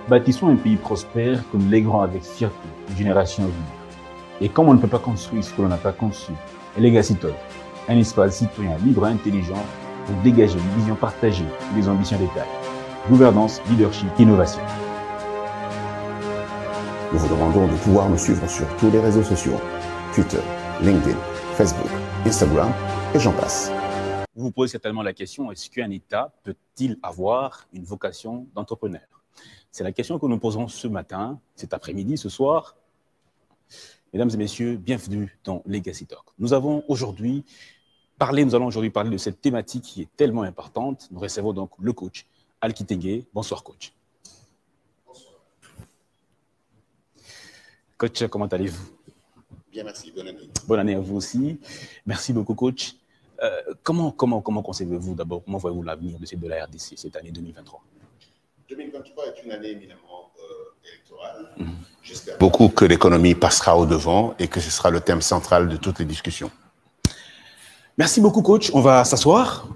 Bâtissons un pays prospère que nous léguerons avec fierté aux générations à venir. Et comme on ne peut pas construire ce que l'on n'a pas conçu, Legacy Talk, un espace citoyen libre et intelligent pour dégager une vision partagée et des ambitions d'état. Gouvernance, leadership, innovation. Nous vous demandons de pouvoir nous suivre sur tous les réseaux sociaux, Twitter, LinkedIn, Facebook, Instagram et j'en passe. Vous vous posez certainement la question, est-ce qu'un État peut-il avoir une vocation d'entrepreneur? C'est la question que nous posons ce matin, cet après-midi, ce soir. Mesdames et messieurs, bienvenue dans Legacy Talk. Nous allons aujourd'hui parler de cette thématique qui est tellement importante. Nous recevons donc le coach Al Kitenge. Bonsoir coach. Bonsoir. Coach, comment allez-vous? Bien, merci. Bonne année. Bonne année à vous aussi. Merci beaucoup coach. Comment concevez-vous d'abord, comment voyez-vous l'avenir de la RDC cette année 2023? 2023 est une année éminemment électorale. J'espère beaucoup que l'économie passera au devant et que ce sera le thème central de toutes les discussions. Merci beaucoup coach, on va s'asseoir.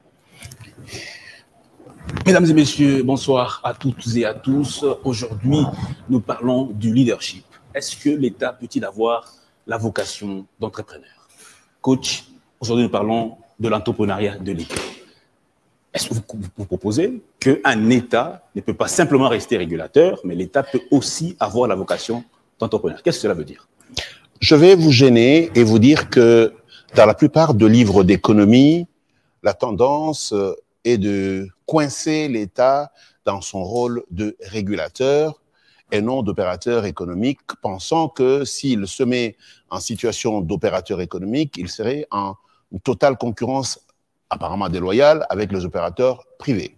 Mesdames et messieurs, bonsoir à toutes et à tous. Aujourd'hui, nous parlons du leadership. Est-ce que l'État peut-il avoir la vocation d'entrepreneur? Coach, aujourd'hui, nous parlons de l'entrepreneuriat de l'État. Est-ce que vous proposez qu'un État ne peut pas simplement rester régulateur, mais l'État peut aussi avoir la vocation d'entrepreneur? Qu'est-ce que cela veut dire? Je vais vous gêner et vous dire que dans la plupart de livres d'économie, la tendance est de coincer l'État dans son rôle de régulateur et non d'opérateur économique, pensant que s'il se met en situation d'opérateur économique, il serait en totale concurrence apparemment déloyale avec les opérateurs privés.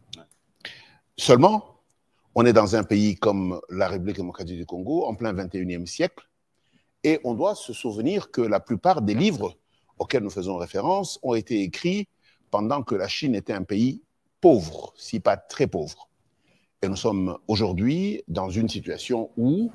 Seulement, on est dans un pays comme la République démocratique du Congo, en plein 21e siècle, et on doit se souvenir que la plupart des livres auxquels nous faisons référence ont été écrits pendant que la Chine était un pays pauvre, si pas très pauvre. Et nous sommes aujourd'hui dans une situation où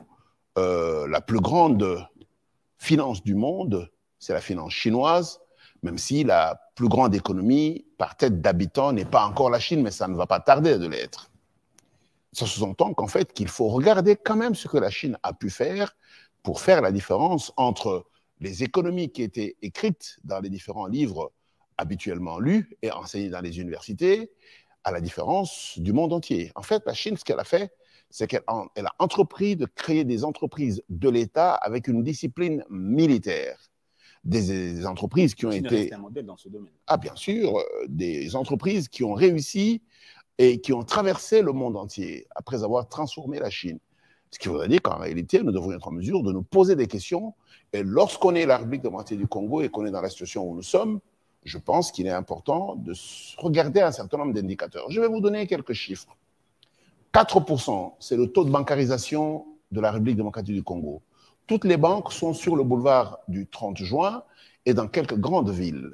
la plus grande finance du monde, c'est la finance chinoise, même si la plus grande économie par tête d'habitant n'est pas encore la Chine, mais ça ne va pas tarder de l'être. Ça sous-entend qu'en fait, qu'il faut regarder quand même ce que la Chine a pu faire pour faire la différence entre les économies qui étaient écrites dans les différents livres habituellement lus et enseignés dans les universités, à la différence du monde entier. En fait, la Chine, ce qu'elle a fait, c'est qu'elle a entrepris de créer des entreprises de l'État avec une discipline militaire. Des entreprises qui ont été... un modèle dans ce domaine. Ah, bien sûr, des entreprises qui ont réussi et qui ont traversé le monde entier après avoir transformé la Chine. Ce qui voudrait dire qu'en réalité, nous devons être en mesure de nous poser des questions. Et lorsqu'on est la République démocratique du Congo et qu'on est dans la situation où nous sommes, je pense qu'il est important de regarder un certain nombre d'indicateurs. Je vais vous donner quelques chiffres. 4%, c'est le taux de bancarisation de la République démocratique du Congo. Toutes les banques sont sur le boulevard du 30 juin et dans quelques grandes villes.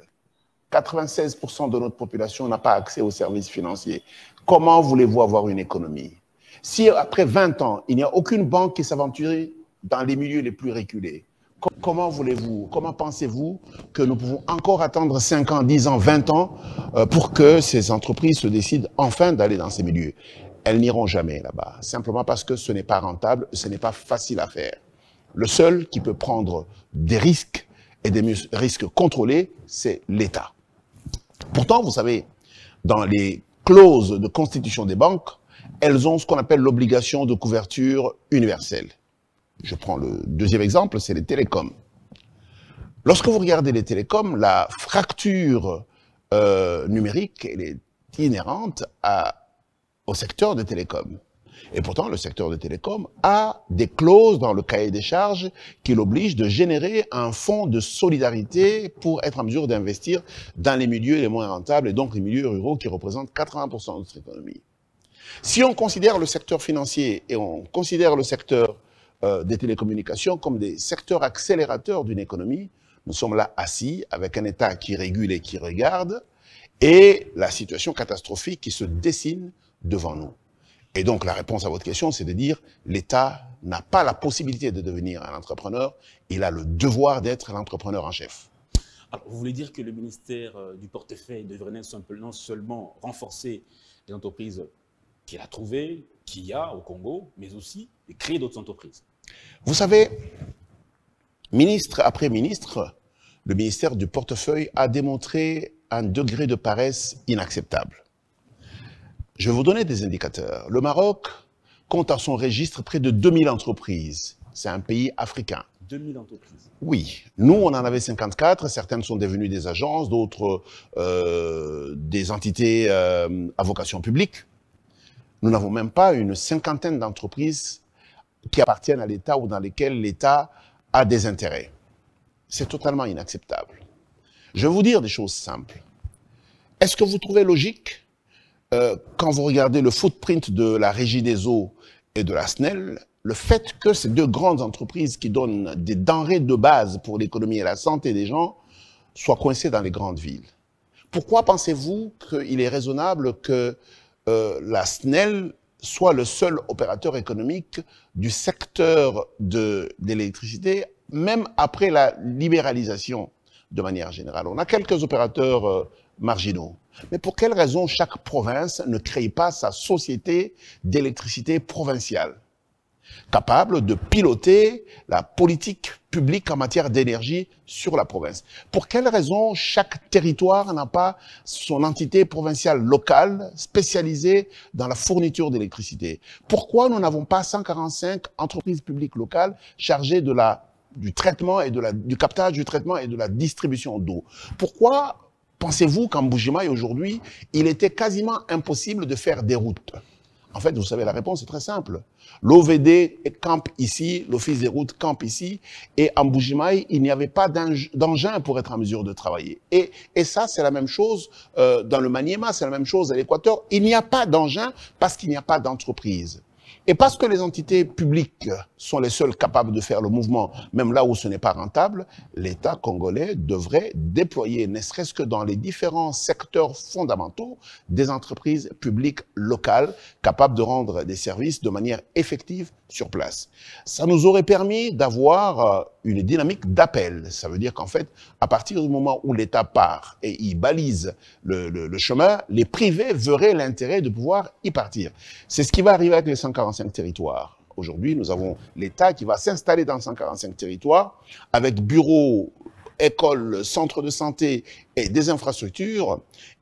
96% de notre population n'a pas accès aux services financiers. Comment voulez-vous avoir une économie? Si après 20 ans, il n'y a aucune banque qui s'aventure dans les milieux les plus reculés, comment pensez-vous que nous pouvons encore attendre 5 ans, 10 ans, 20 ans pour que ces entreprises se décident enfin d'aller dans ces milieux? Elles n'iront jamais là-bas, simplement parce que ce n'est pas rentable, ce n'est pas facile à faire. Le seul qui peut prendre des risques et des risques contrôlés, c'est l'État. Pourtant, vous savez, dans les clauses de constitution des banques, elles ont ce qu'on appelle l'obligation de couverture universelle. Je prends le deuxième exemple, c'est les télécoms. Lorsque vous regardez les télécoms, la fracture numérique, elle est inhérente au secteur des télécoms. Et pourtant, le secteur des télécoms a des clauses dans le cahier des charges qui l'obligent de générer un fonds de solidarité pour être en mesure d'investir dans les milieux les moins rentables et donc les milieux ruraux qui représentent 80% de notre économie. Si on considère le secteur financier et on considère le secteur des télécommunications comme des secteurs accélérateurs d'une économie, nous sommes là assis avec un État qui régule et qui regarde et la situation catastrophique qui se dessine devant nous. Et donc, la réponse à votre question, c'est de dire l'État n'a pas la possibilité de devenir un entrepreneur, il a le devoir d'être l'entrepreneur en chef. Alors, vous voulez dire que le ministère du portefeuille devrait non seulement renforcer les entreprises qu'il a trouvé, qu'il y a au Congo, mais aussi de créer d'autres entreprises. Vous savez, ministre après ministre, le ministère du portefeuille a démontré un degré de paresse inacceptable. Je vais vous donner des indicateurs. Le Maroc compte à son registre près de 2000 entreprises. C'est un pays africain. 2000 entreprises. Oui. Nous, on en avait 54. Certaines sont devenues des agences, d'autres des entités à vocation publique. Nous n'avons même pas une cinquantaine d'entreprises qui appartiennent à l'État ou dans lesquelles l'État a des intérêts. C'est totalement inacceptable. Je vais vous dire des choses simples. Est-ce que vous trouvez logique, quand vous regardez le footprint de la Régie des eaux et de la SNEL, le fait que ces deux grandes entreprises qui donnent des denrées de base pour l'économie et la santé des gens soient coincées dans les grandes villes? Pourquoi pensez-vous qu'il est raisonnable que la SNEL soit le seul opérateur économique du secteur de l'électricité, même après la libéralisation de manière générale? On a quelques opérateurs marginaux. Mais pour quelle raison chaque province ne crée pas sa société d'électricité provinciale, capable de piloter la politique publique en matière d'énergie sur la province? Pour quelle raison chaque territoire n'a pas son entité provinciale locale spécialisée dans la fourniture d'électricité? Pourquoi nous n'avons pas 145 entreprises publiques locales chargées du traitement et du captage, du traitement et de la distribution d'eau? Pourquoi pensez-vous qu'en Mbuji-Mayi aujourd'hui, il était quasiment impossible de faire des routes? En fait, vous savez, la réponse est très simple. L'OVD campe ici, l'Office des routes campe ici, et en Mbuji-Mayi, il n'y avait pas d'engin pour être en mesure de travailler. Et ça, c'est la même chose dans le Maniema, c'est la même chose à l'Équateur. Il n'y a pas d'engin parce qu'il n'y a pas d'entreprise. Et parce que les entités publiques sont les seules capables de faire le mouvement, même là où ce n'est pas rentable, l'État congolais devrait déployer, ne serait-ce que dans les différents secteurs fondamentaux, des entreprises publiques locales capables de rendre des services de manière effective sur place. Ça nous aurait permis d'avoir une dynamique d'appel. Ça veut dire qu'en fait, à partir du moment où l'État part et il balise le chemin, les privés verraient l'intérêt de pouvoir y partir. C'est ce qui va arriver avec les 145 territoires. Aujourd'hui, nous avons l'État qui va s'installer dans 145 territoires avec bureaux, écoles, centres de santé et des infrastructures.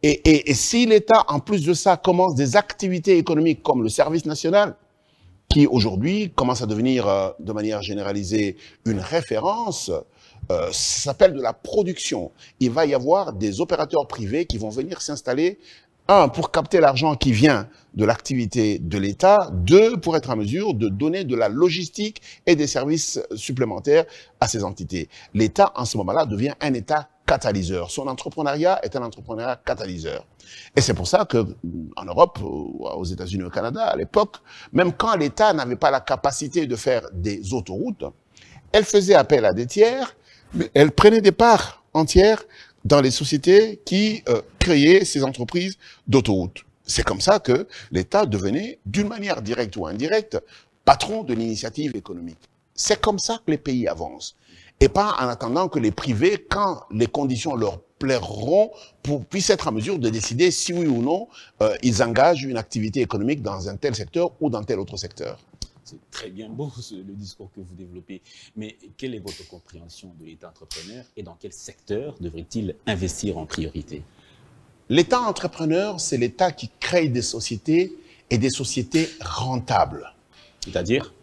Et si l'État, en plus de ça, commence des activités économiques comme le service national, qui aujourd'hui commence à devenir de manière généralisée une référence, ça s'appelle de la production. Il va y avoir des opérateurs privés qui vont venir s'installer, un, pour capter l'argent qui vient de l'activité de l'État, deux, pour être en mesure de donner de la logistique et des services supplémentaires à ces entités. L'État, en ce moment-là, devient un État catalyseur. Son entrepreneuriat est un entrepreneuriat catalyseur. Et c'est pour ça que en Europe, aux États-Unis, au Canada, à l'époque, même quand l'État n'avait pas la capacité de faire des autoroutes, elle faisait appel à des tiers, mais elle prenait des parts entières dans les sociétés qui créaient ces entreprises d'autoroutes. C'est comme ça que l'État devenait, d'une manière directe ou indirecte, patron de l'initiative économique. C'est comme ça que les pays avancent. Et pas en attendant que les privés, quand les conditions leur plairont, puissent être en mesure de décider si oui ou non ils engagent une activité économique dans un tel secteur ou dans tel autre secteur. C'est très bien beau le discours que vous développez, mais quelle est votre compréhension de l'État entrepreneur et dans quel secteur devrait-il investir en priorité? L'État entrepreneur, c'est l'État qui crée des sociétés et des sociétés rentables. C'est-à-dire?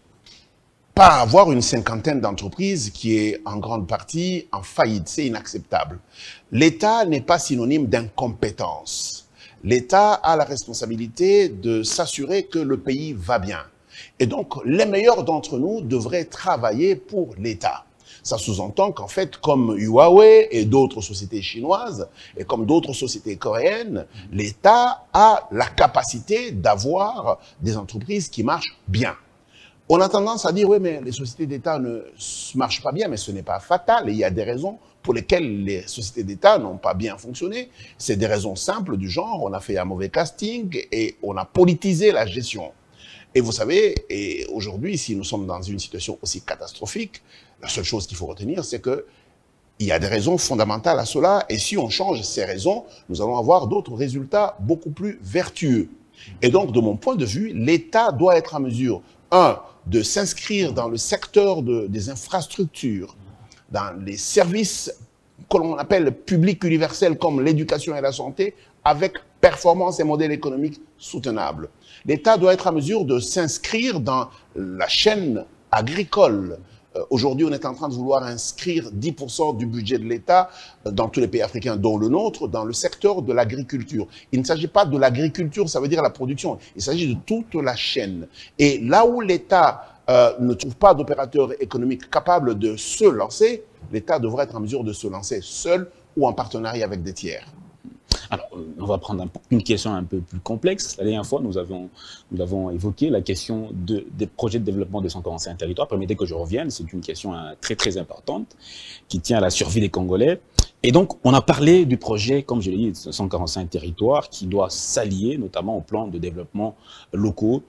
Pas avoir une cinquantaine d'entreprises qui est en grande partie en faillite, c'est inacceptable. L'État n'est pas synonyme d'incompétence. L'État a la responsabilité de s'assurer que le pays va bien. Et donc, les meilleurs d'entre nous devraient travailler pour l'État. Ça sous-entend qu'en fait, comme Huawei et d'autres sociétés chinoises, et comme d'autres sociétés coréennes, l'État a la capacité d'avoir des entreprises qui marchent bien. On a tendance à dire, oui, mais les sociétés d'État ne marchent pas bien, mais ce n'est pas fatal. Et il y a des raisons pour lesquelles les sociétés d'État n'ont pas bien fonctionné. C'est des raisons simples du genre, on a fait un mauvais casting et on a politisé la gestion. Et vous savez, et aujourd'hui, si nous sommes dans une situation aussi catastrophique, la seule chose qu'il faut retenir, c'est que il y a des raisons fondamentales à cela. Et si on change ces raisons, nous allons avoir d'autres résultats beaucoup plus vertueux. Et donc, de mon point de vue, l'État doit être en mesure, de s'inscrire dans le secteur des infrastructures, dans les services que l'on appelle publics universels comme l'éducation et la santé, avec performance et modèle économique soutenable. L'État doit être en mesure de s'inscrire dans la chaîne agricole. Aujourd'hui, on est en train de vouloir inscrire 10% du budget de l'État dans tous les pays africains, dont le nôtre, dans le secteur de l'agriculture. Il ne s'agit pas de l'agriculture, ça veut dire la production. Il s'agit de toute la chaîne. Et là où l'État ne trouve pas d'opérateur économique capable de se lancer, l'État devrait être en mesure de se lancer seul ou en partenariat avec des tiers. Alors, on va prendre une question un peu plus complexe. La dernière fois, nous avons évoqué la question des projets de développement de 145 territoires. Permettez que je revienne, c'est une question très très importante qui tient à la survie des Congolais. Et donc, on a parlé du projet, comme je l'ai dit, de 145 territoires qui doit s'allier notamment au plan de développement locaux.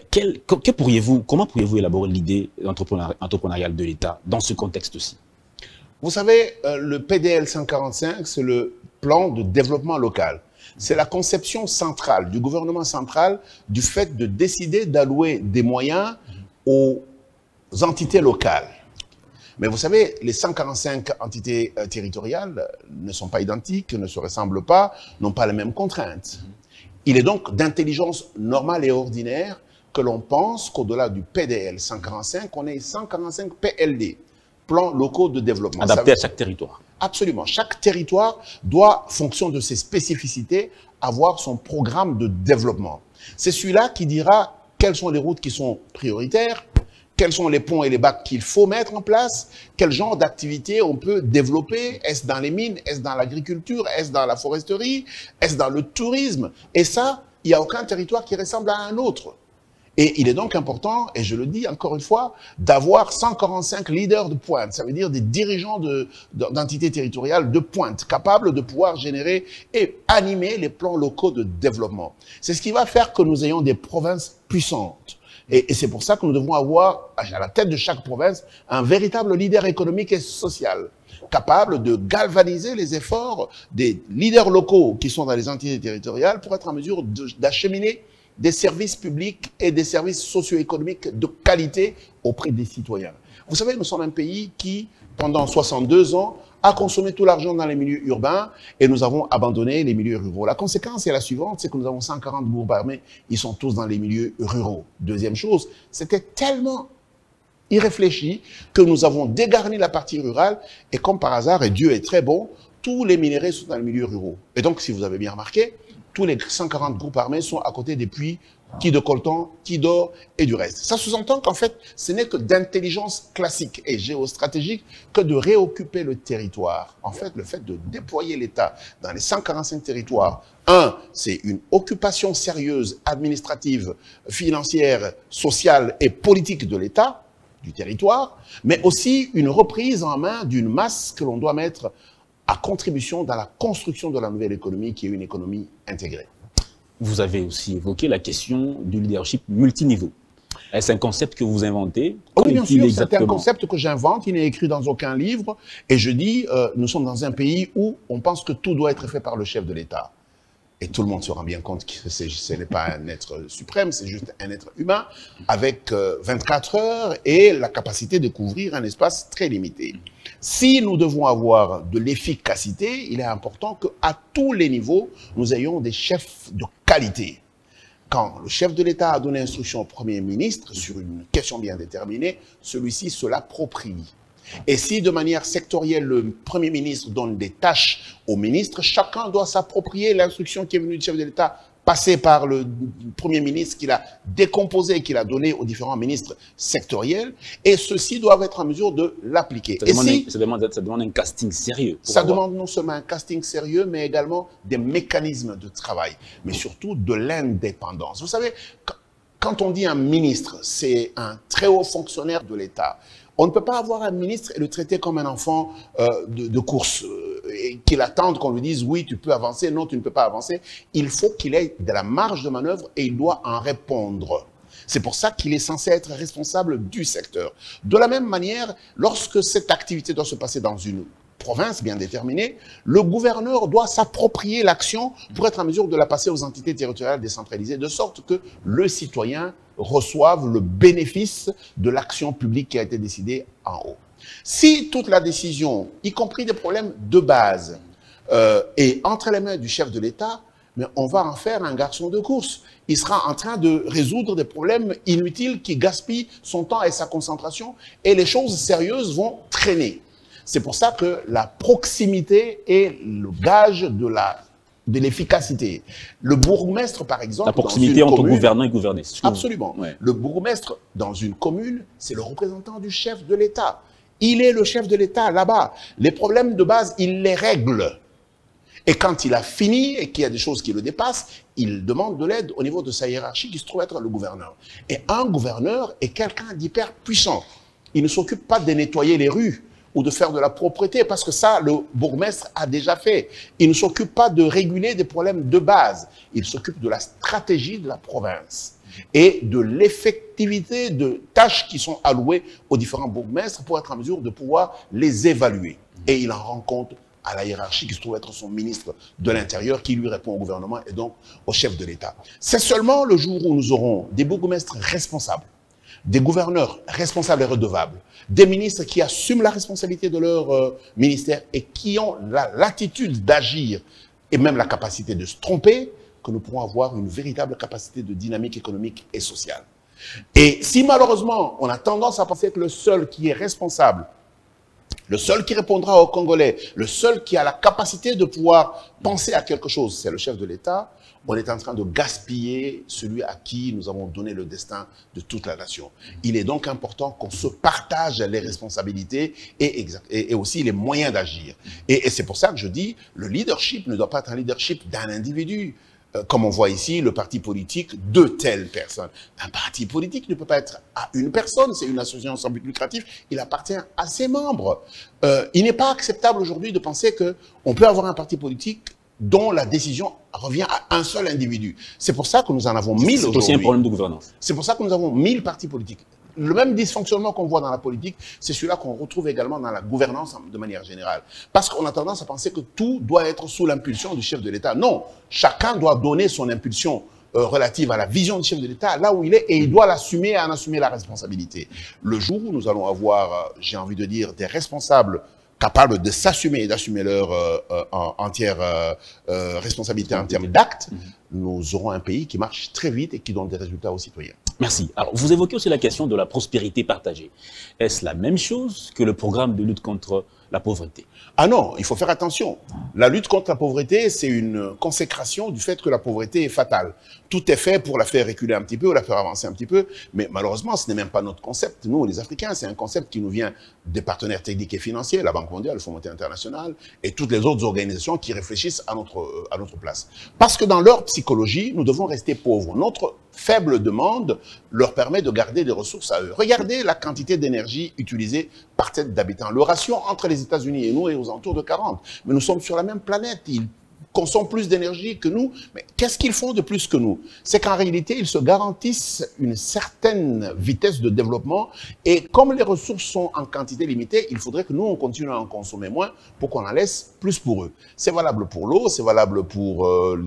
Comment pourriez-vous élaborer l'idée entrepreneuriale de l'État dans ce contexte-ci? Vous savez, le PDL 145, c'est le plan de développement local. C'est la conception centrale du gouvernement central du fait de décider d'allouer des moyens aux entités locales. Mais vous savez, les 145 entités territoriales ne sont pas identiques, ne se ressemblent pas, n'ont pas les mêmes contraintes. Il est donc d'intelligence normale et ordinaire que l'on pense qu'au-delà du PDL 145, on ait 145 PLD. Plans locaux de développement. Adapté à chaque territoire. Absolument. Chaque territoire doit, fonction de ses spécificités, avoir son programme de développement. C'est celui-là qui dira quelles sont les routes qui sont prioritaires, quels sont les ponts et les bacs qu'il faut mettre en place, quel genre d'activité on peut développer, est-ce dans les mines, est-ce dans l'agriculture, est-ce dans la foresterie, est-ce dans le tourisme. Et ça, il n'y a aucun territoire qui ressemble à un autre. Et il est donc important, et je le dis encore une fois, d'avoir 145 leaders de pointe. Ça veut dire des dirigeants d'entités territoriales de pointe, capables de pouvoir générer et animer les plans locaux de développement. C'est ce qui va faire que nous ayons des provinces puissantes. Et c'est pour ça que nous devons avoir, à la tête de chaque province, un véritable leader économique et social, capable de galvaniser les efforts des leaders locaux qui sont dans les entités territoriales pour être en mesure d'acheminer des services publics et des services socio-économiques de qualité auprès des citoyens. Vous savez, nous sommes un pays qui, pendant 62 ans, a consommé tout l'argent dans les milieux urbains et nous avons abandonné les milieux ruraux. La conséquence est la suivante, c'est que nous avons 140 groupes armés, ils sont tous dans les milieux ruraux. Deuxième chose, c'était tellement irréfléchi que nous avons dégarni la partie rurale et comme par hasard, et Dieu est très bon, tous les minéraux sont dans les milieux ruraux. Et donc, si vous avez bien remarqué, tous les 140 groupes armés sont à côté des puits qui de coltan, qui d'or et du reste. Ça sous-entend qu'en fait, ce n'est que d'intelligence classique et géostratégique que de réoccuper le territoire. En fait, le fait de déployer l'État dans les 145 territoires, c'est une occupation sérieuse, administrative, financière, sociale et politique de l'État, du territoire, mais aussi une reprise en main d'une masse que l'on doit mettre à contribution dans la construction de la nouvelle économie qui est une économie intégrée. Vous avez aussi évoqué la question du leadership multiniveau. Est-ce un concept que vous inventez? Oui, bien sûr, c'est un concept que j'invente, il n'est écrit dans aucun livre. Et je dis, nous sommes dans un pays où on pense que tout doit être fait par le chef de l'État. Et tout le monde se rend bien compte que ce n'est pas un être suprême, c'est juste un être humain avec 24 heures et la capacité de couvrir un espace très limité. Si nous devons avoir de l'efficacité, il est important qu'à tous les niveaux, nous ayons des chefs de qualité. Quand le chef de l'État a donné instruction au Premier ministre sur une question bien déterminée, celui-ci se l'approprie. Et si de manière sectorielle, le Premier ministre donne des tâches aux ministres, chacun doit s'approprier l'instruction qui est venue du chef de l'État, passée par le Premier ministre, qu'il a décomposé, qu'il a donné aux différents ministres sectoriels, et ceux-ci doivent être en mesure de l'appliquer. Ça demande un casting sérieux. Ça demande non seulement un casting sérieux, mais également des mécanismes de travail, mais surtout de l'indépendance. Vous savez, quand on dit un ministre, c'est un très haut fonctionnaire de l'État. On ne peut pas avoir un ministre et le traiter comme un enfant de course, et qu'il attende qu'on lui dise « oui, tu peux avancer, non, tu ne peux pas avancer ». Il faut qu'il ait de la marge de manœuvre et il doit en répondre. C'est pour ça qu'il est censé être responsable du secteur. De la même manière, lorsque cette activité doit se passer dans une province bien déterminée, le gouverneur doit s'approprier l'action pour être en mesure de la passer aux entités territoriales décentralisées, de sorte que le citoyen reçoive le bénéfice de l'action publique qui a été décidée en haut. Si toute la décision, y compris des problèmes de base, est entre les mains du chef de l'État, mais on va en faire un garçon de course. Il sera en train de résoudre des problèmes inutiles qui gaspillent son temps et sa concentration, et les choses sérieuses vont traîner. C'est pour ça que la proximité est le gage de l'efficacité. Le bourgmestre, par exemple, la proximité entre gouvernants et gouvernés. Absolument. Ouais. Le bourgmestre, dans une commune, c'est le représentant du chef de l'État. Il est le chef de l'État là-bas. Les problèmes de base, il les règle. Et quand il a fini et qu'il y a des choses qui le dépassent, il demande de l'aide au niveau de sa hiérarchie qui se trouve être le gouverneur. Et un gouverneur est quelqu'un d'hyper puissant. Il ne s'occupe pas de nettoyer les rues ou de faire de la propreté, parce que ça, le bourgmestre a déjà fait. Il ne s'occupe pas de réguler des problèmes de base. Il s'occupe de la stratégie de la province et de l'effectivité de tâches qui sont allouées aux différents bourgmestres pour être en mesure de pouvoir les évaluer. Et il en rend compte à la hiérarchie qui se trouve être son ministre de l'Intérieur, qui lui répond au gouvernement et donc au chef de l'État. C'est seulement le jour où nous aurons des bourgmestres responsables, des gouverneurs responsables et redevables, des ministres qui assument la responsabilité de leur ministère et qui ont la latitude d'agir et même la capacité de se tromper, que nous pourrons avoir une véritable capacité de dynamique économique et sociale. Et si malheureusement on a tendance à penser que le seul qui est responsable, le seul qui répondra aux Congolais, le seul qui a la capacité de pouvoir penser à quelque chose, c'est le chef de l'État, on est en train de gaspiller celui à qui nous avons donné le destin de toute la nation. Il est donc important qu'on se partage les responsabilités et aussi les moyens d'agir. Et c'est pour ça que je dis, le leadership ne doit pas être un leadership d'un individu. Comme on voit ici, le parti politique de telle personne. Un parti politique ne peut pas être à une personne, c'est une association sans but lucratif, il appartient à ses membres. Il n'est pas acceptable aujourd'hui de penser qu'on peut avoir un parti politique dont la décision revient à un seul individu. C'est pour ça que nous en avons 1000 aujourd'hui. C'est aussi un problème de gouvernance. C'est pour ça que nous avons 1000 partis politiques. Le même dysfonctionnement qu'on voit dans la politique, c'est celui-là qu'on retrouve également dans la gouvernance de manière générale. Parce qu'on a tendance à penser que tout doit être sous l'impulsion du chef de l'État. Non, chacun doit donner son impulsion relative à la vision du chef de l'État là où il est et il doit l'assumer et en assumer la responsabilité. Le jour où nous allons avoir, j'ai envie de dire, des responsables capables de s'assumer et d'assumer leur entière responsabilité en termes d'actes, nous aurons un pays qui marche très vite et qui donne des résultats aux citoyens. Merci. Alors, vous évoquez aussi la question de la prospérité partagée. Est-ce la même chose que le programme de lutte contre la pauvreté? Ah non, il faut faire attention. La lutte contre la pauvreté, c'est une consécration du fait que la pauvreté est fatale. Tout est fait pour la faire reculer un petit peu ou la faire avancer un petit peu, mais malheureusement, ce n'est même pas notre concept. Nous, les Africains, c'est un concept qui nous vient des partenaires techniques et financiers, la Banque mondiale, le Fonds monétaire international et toutes les autres organisations qui réfléchissent à notre place. Parce que dans leur psychologie, nous devons rester pauvres. Notre faible demande leur permet de garder des ressources à eux. Regardez la quantité d'énergie utilisée par tête d'habitant. Le ratio entre les États-Unis et nous est aux alentours de 40. Mais nous sommes sur la même planète. Ils consomment plus d'énergie que nous. Mais qu'est-ce qu'ils font de plus que nous? C'est qu'en réalité, ils se garantissent une certaine vitesse de développement. Et comme les ressources sont en quantité limitée, il faudrait que nous, on continue à en consommer moins pour qu'on en laisse plus pour eux. C'est valable pour l'eau, c'est valable pour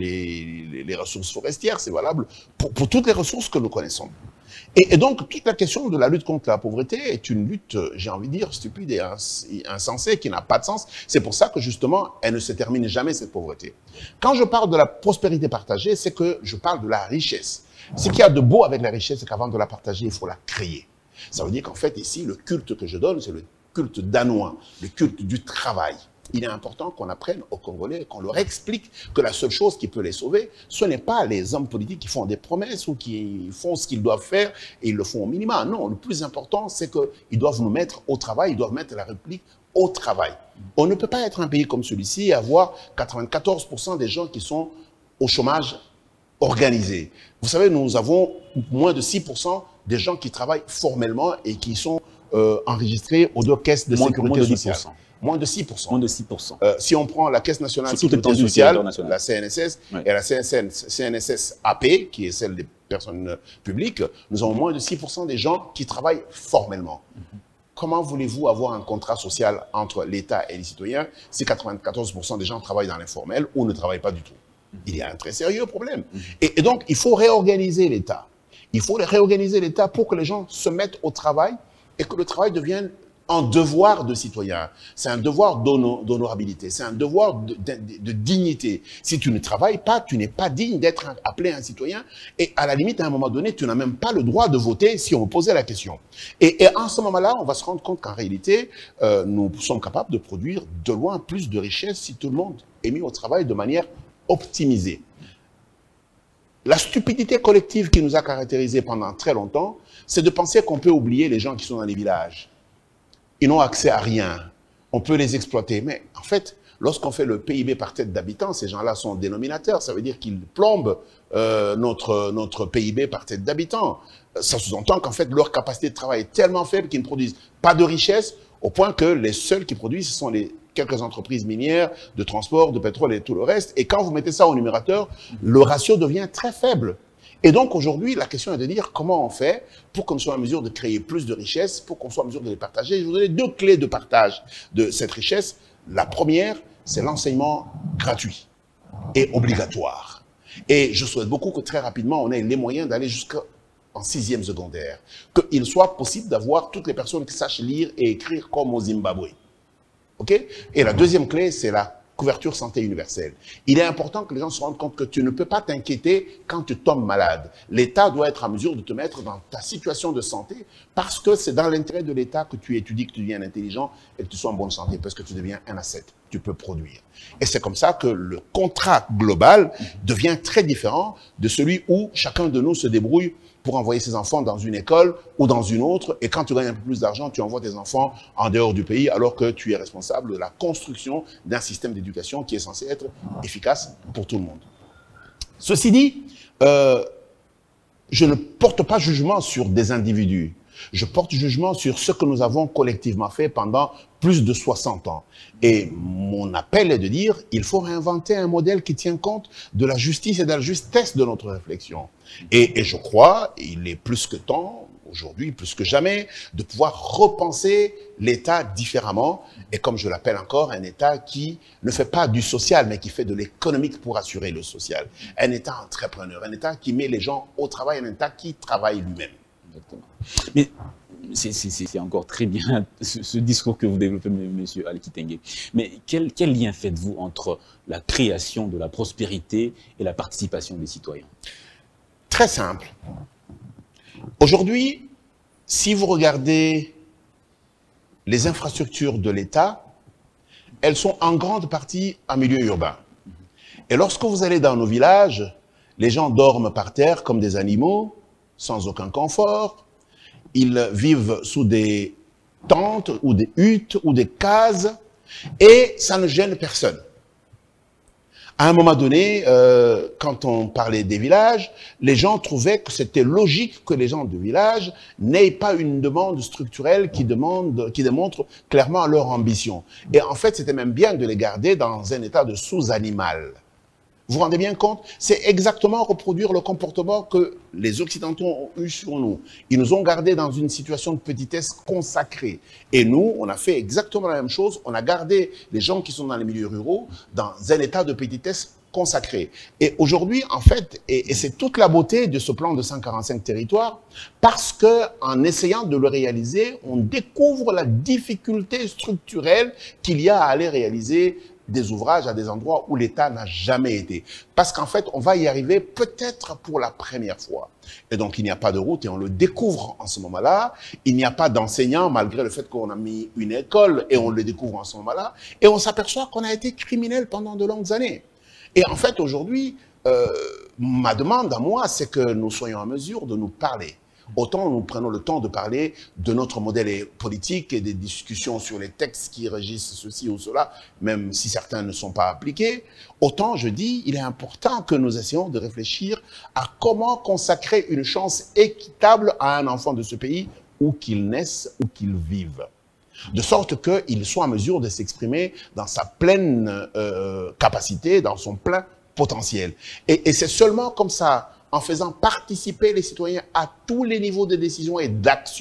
les ressources forestières, c'est valable pour toutes les ressources que nous connaissons. Et donc, toute la question de la lutte contre la pauvreté est une lutte, j'ai envie de dire, stupide et insensée, qui n'a pas de sens. C'est pour ça que, justement, elle ne se termine jamais, cette pauvreté. Quand je parle de la prospérité partagée, c'est que je parle de la richesse. Ce qu'il y a de beau avec la richesse, c'est qu'avant de la partager, il faut la créer. Ça veut dire qu'en fait, ici, le culte que je donne, c'est le culte danois, le culte du travail. Il est important qu'on apprenne aux Congolais, qu'on leur explique que la seule chose qui peut les sauver, ce n'est pas les hommes politiques qui font des promesses ou qui font ce qu'ils doivent faire et ils le font au minimum. Non, le plus important, c'est qu'ils doivent nous mettre au travail, ils doivent mettre la République au travail. On ne peut pas être un pays comme celui-ci et avoir 94% des gens qui sont au chômage organisé. Vous savez, nous avons moins de 6% des gens qui travaillent formellement et qui sont enregistrés aux deux caisses de sécurité sociale. Moins de 6%. Moins de 6%. Si on prend la Caisse nationale de sécurité sociale, la CNSS, et la CNSS-AP, qui est celle des personnes publiques, nous avons moins de 6% des gens qui travaillent formellement. comment voulez-vous avoir un contrat social entre l'État et les citoyens si 94% des gens travaillent dans l'informel ou ne travaillent pas du tout? Il y a un très sérieux problème. Et donc, il faut réorganiser l'État. Il faut réorganiser l'État pour que les gens se mettent au travail et que le travail devienne un devoir de citoyen. C'est un devoir d'honorabilité, c'est un devoir de dignité. Si tu ne travailles pas, tu n'es pas digne d'être appelé un citoyen. Et à la limite, à un moment donné, tu n'as même pas le droit de voter si on me posait la question. Et en ce moment-là, on va se rendre compte qu'en réalité, nous sommes capables de produire de loin plus de richesses si tout le monde est mis au travail de manière optimisée. La stupidité collective qui nous a caractérisés pendant très longtemps, c'est de penser qu'on peut oublier les gens qui sont dans les villages. Ils n'ont accès à rien. On peut les exploiter. Mais en fait, lorsqu'on fait le PIB par tête d'habitant, ces gens-là sont dénominateurs. Ça veut dire qu'ils plombent notre PIB par tête d'habitant. Ça sous-entend qu'en fait, leur capacité de travail est tellement faible qu'ils ne produisent pas de richesse, au point que les seuls qui produisent, ce sont les quelques entreprises minières, de transport, de pétrole et tout le reste. Et quand vous mettez ça au numérateur, le ratio devient très faible. Et donc aujourd'hui, la question est de dire comment on fait pour qu'on soit en mesure de créer plus de richesses, pour qu'on soit en mesure de les partager. Je vous donne deux clés de partage de cette richesse. La première, c'est l'enseignement gratuit et obligatoire. Et je souhaite beaucoup que très rapidement, on ait les moyens d'aller jusqu'en 6e secondaire. Qu'il soit possible d'avoir toutes les personnes qui sachent lire et écrire comme au Zimbabwe. OK? Et la deuxième clé, c'est la couverture santé universelle. Il est important que les gens se rendent compte que tu ne peux pas t'inquiéter quand tu tombes malade. L'État doit être en mesure de te mettre dans ta situation de santé parce que c'est dans l'intérêt de l'État que tu étudies, que tu deviens intelligent et que tu sois en bonne santé parce que tu deviens un asset. Tu peux produire. Et c'est comme ça que le contrat global devient très différent de celui où chacun de nous se débrouille pour envoyer ses enfants dans une école ou dans une autre, et quand tu gagnes un peu plus d'argent, tu envoies tes enfants en dehors du pays, alors que tu es responsable de la construction d'un système d'éducation qui est censé être efficace pour tout le monde. Ceci dit, je ne porte pas jugement sur des individus. Je porte jugement sur ce que nous avons collectivement fait pendant plus de 60 ans. Et mon appel est de dire, il faut réinventer un modèle qui tient compte de la justice et de la justesse de notre réflexion. Et je crois, il est plus que temps, aujourd'hui plus que jamais, de pouvoir repenser l'État différemment. Et comme je l'appelle encore, un État qui ne fait pas du social, mais qui fait de l'économique pour assurer le social. Un État entrepreneur, un État qui met les gens au travail, un État qui travaille lui-même. Exactement. Mais c'est encore très bien ce discours que vous développez, M. Ali Kitenge. Mais quel lien faites-vous entre la création de la prospérité et la participation des citoyens? Très simple. Aujourd'hui, si vous regardez les infrastructures de l'État, elles sont en grande partie en milieu urbain. Et lorsque vous allez dans nos villages, les gens dorment par terre comme des animaux, sans aucun confort. Ils vivent sous des tentes ou des huttes ou des cases et ça ne gêne personne. À un moment donné, quand on parlait des villages, les gens trouvaient que c'était logique que les gens du village n'aient pas une demande structurelle qui démontre clairement leur ambition. Et en fait, c'était même bien de les garder dans un état de sous-animal. Vous vous rendez bien compte? C'est exactement reproduire le comportement que les Occidentaux ont eu sur nous. Ils nous ont gardés dans une situation de petitesse consacrée. Et nous, on a fait exactement la même chose. On a gardé les gens qui sont dans les milieux ruraux dans un état de petitesse consacré. Et aujourd'hui, en fait, et c'est toute la beauté de ce plan de 145 territoires, parce qu'en essayant de le réaliser, on découvre la difficulté structurelle qu'il y a à aller réaliser des ouvrages à des endroits où l'État n'a jamais été. Parce qu'en fait, on va y arriver peut-être pour la première fois. Et donc, il n'y a pas de route et on le découvre en ce moment-là. Il n'y a pas d'enseignants malgré le fait qu'on a mis une école et on le découvre en ce moment-là. Et on s'aperçoit qu'on a été criminel pendant de longues années. Et en fait, aujourd'hui, ma demande à moi, c'est que nous soyons en mesure de nous parler. Autant nous prenons le temps de parler de notre modèle politique et des discussions sur les textes qui régissent ceci ou cela, même si certains ne sont pas appliqués, autant je dis, il est important que nous essayions de réfléchir à comment consacrer une chance équitable à un enfant de ce pays, où qu'il naisse, où qu'il vive. De sorte qu'il soit en mesure de s'exprimer dans sa pleine capacité, dans son plein potentiel. Et c'est seulement comme ça, en faisant participer les citoyens à tous les niveaux de décision et d'action,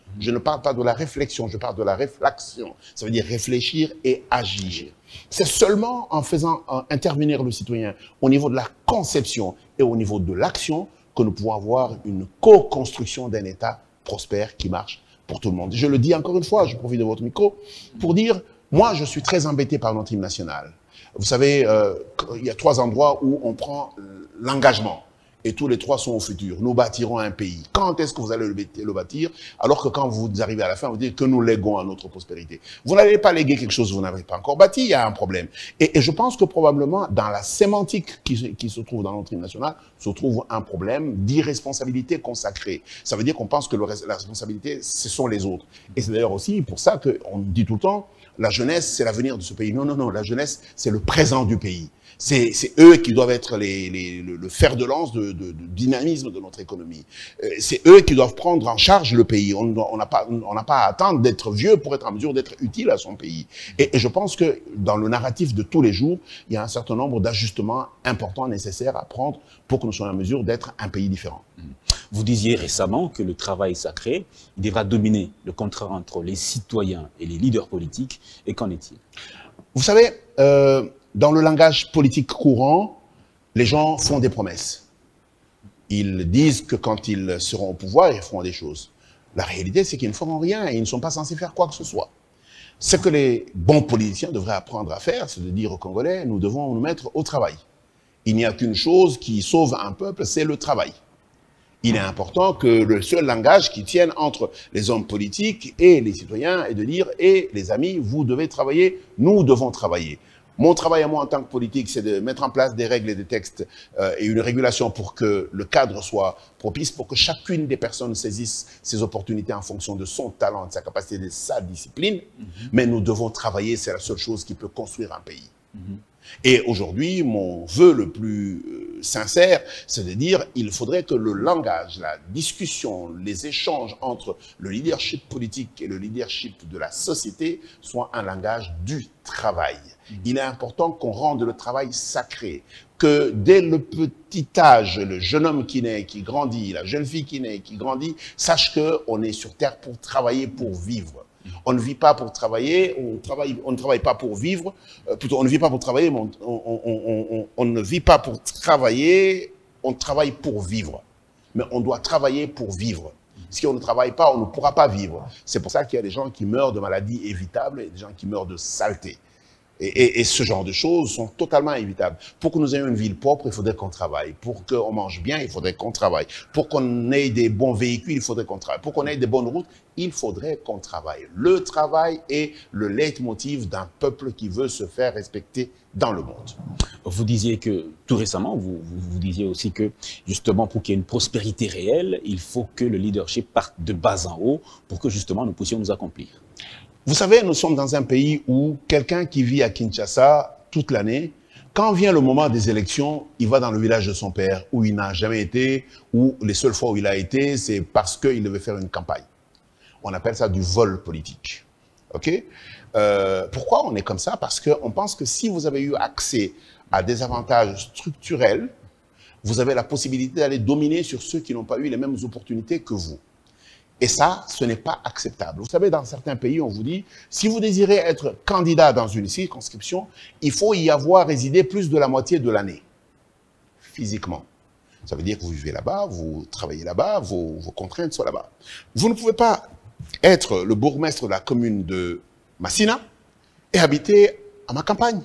Je ne parle pas de la réflexion, je parle de la réflexion. Ça veut dire réfléchir et agir. C'est seulement en faisant intervenir le citoyen au niveau de la conception et au niveau de l'action que nous pouvons avoir une co-construction d'un État prospère qui marche pour tout le monde. Je le dis encore une fois, je profite de votre micro pour dire, moi je suis très embêté par notre hymne national. Vous savez, il y a 3 endroits où on prend l'engagement. Et tous les 3 sont au futur. Nous bâtirons un pays. Quand est-ce que vous allez le bâtir? Alors que quand vous arrivez à la fin, vous dites que nous léguons à notre prospérité. Vous n'allez pas léguer quelque chose que vous n'avez pas encore bâti, il y a un problème. Et je pense que probablement, dans la sémantique qui se trouve dans notre hymne national, se trouve un problème d'irresponsabilité consacrée. Ça veut dire qu'on pense que la responsabilité, ce sont les autres. Et c'est d'ailleurs aussi pour ça qu'on dit tout le temps, la jeunesse, c'est l'avenir de ce pays. Non, non, non, la jeunesse, c'est le présent du pays. C'est eux qui doivent être le fer de lance du dynamisme de notre économie. C'est eux qui doivent prendre en charge le pays. On n'a pas à attendre d'être vieux pour être en mesure d'être utile à son pays. Et je pense que dans le narratif de tous les jours, il y a un certain nombre d'ajustements importants nécessaires à prendre pour que nous soyons en mesure d'être un pays différent. Vous disiez récemment que le travail sacré devra dominer le contrat entre les citoyens et les leaders politiques. Et qu'en est-il? Vous savez, dans le langage politique courant, les gens font des promesses. Ils disent que quand ils seront au pouvoir, ils feront des choses. La réalité, c'est qu'ils ne feront rien et ils ne sont pas censés faire quoi que ce soit. Ce que les bons politiciens devraient apprendre à faire, c'est de dire aux Congolais, nous devons nous mettre au travail. Il n'y a qu'une chose qui sauve un peuple, c'est le travail. Il est important que le seul langage qui tienne entre les hommes politiques et les citoyens est de dire « Eh, les amis, vous devez travailler, nous devons travailler ». Mon travail à moi en tant que politique, c'est de mettre en place des règles et des textes et une régulation pour que le cadre soit propice, pour que chacune des personnes saisisse ses opportunités en fonction de son talent, de sa capacité, de sa discipline. Mais nous devons travailler, c'est la seule chose qui peut construire un pays. Et aujourd'hui, mon vœu le plus sincère, c'est de dire il faudrait que le langage, la discussion, les échanges entre le leadership politique et le leadership de la société soient un langage du travail. Il est important qu'on rende le travail sacré, que dès le petit âge, le jeune homme qui naît, qui grandit, la jeune fille qui naît, qui grandit, sache qu'on est sur Terre pour travailler, pour vivre. On ne vit pas pour travailler, on ne travaille pas pour vivre, plutôt on ne vit pas pour travailler, mais on ne vit pas pour travailler, on travaille pour vivre. Mais on doit travailler pour vivre. Si on ne travaille pas, on ne pourra pas vivre. C'est pour ça qu'il y a des gens qui meurent de maladies évitables et des gens qui meurent de saleté. Et ce genre de choses sont totalement évitables. Pour que nous ayons une ville propre, il faudrait qu'on travaille. Pour qu'on mange bien, il faudrait qu'on travaille. Pour qu'on ait des bons véhicules, il faudrait qu'on travaille. Pour qu'on ait des bonnes routes, il faudrait qu'on travaille. Le travail est le leitmotiv d'un peuple qui veut se faire respecter dans le monde. Vous disiez que, tout récemment, vous disiez aussi que, justement, pour qu'il y ait une prospérité réelle, il faut que le leadership parte de bas en haut pour que, justement, nous puissions nous accomplir. Vous savez, nous sommes dans un pays où quelqu'un qui vit à Kinshasa toute l'année, quand vient le moment des élections, il va dans le village de son père, où il n'a jamais été, ou les seules fois où il a été, c'est parce qu'il devait faire une campagne. On appelle ça du vol politique. OK? Pourquoi on est comme ça? Parce qu'on pense que si vous avez eu accès à des avantages structurels, vous avez la possibilité d'aller dominer sur ceux qui n'ont pas eu les mêmes opportunités que vous. Et ça, ce n'est pas acceptable. Vous savez, dans certains pays, on vous dit, si vous désirez être candidat dans une circonscription, il faut y avoir résidé plus de la moitié de l'année, physiquement. Ça veut dire que vous vivez là-bas, vous travaillez là-bas, vos contraintes sont là-bas. Vous ne pouvez pas être le bourgmestre de la commune de Massina et habiter à ma campagne.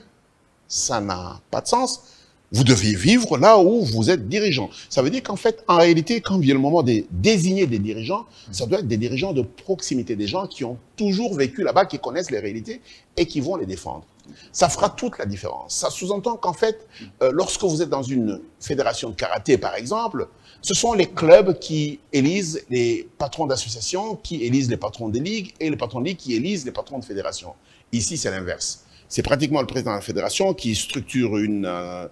Ça n'a pas de sens. Vous devez vivre là où vous êtes dirigeant. Ça veut dire qu'en fait, en réalité, quand vient le moment de désigner des dirigeants, ça doit être des dirigeants de proximité, des gens qui ont toujours vécu là-bas, qui connaissent les réalités et qui vont les défendre. Ça fera toute la différence. Ça sous-entend qu'en fait, lorsque vous êtes dans une fédération de karaté, par exemple, ce sont les clubs qui élisent les patrons d'associations, qui élisent les patrons des ligues, et les patrons de ligues qui élisent les patrons de fédérations. Ici, c'est l'inverse. C'est pratiquement le président de la fédération qui structure une